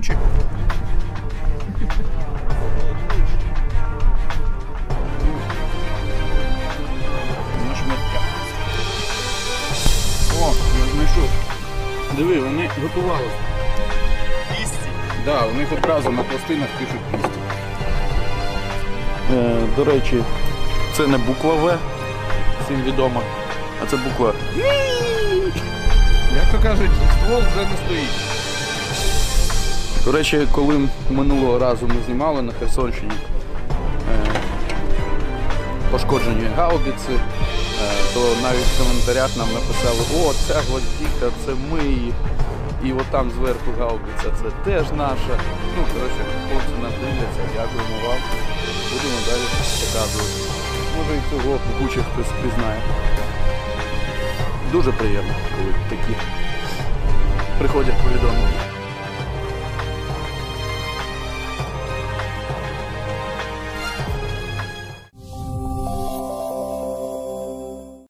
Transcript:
Бучі. На шмаття. О, я знайшов. Диви, вони готувалися. Кісті. Да, у них одразу на пластинах пишуть кісті. До речі, це не буква В, всім відомо, а це буква. Як то кажуть, ствол вже не стоїть. До речі, коли минулого разу ми знімали на Херсонщині пошкоджені гаубиці, то навіть в коментарях нам написали: о, ця гвоздіка, це ми її. І от там зверху гаубиця, це теж наша. Ну, коротше, хлопці нас дивляться, дякуємо вам. Будемо далі показувати. Може і цього в Бучі хтось пізнає. Дуже приємно, коли такі приходять повідомлення.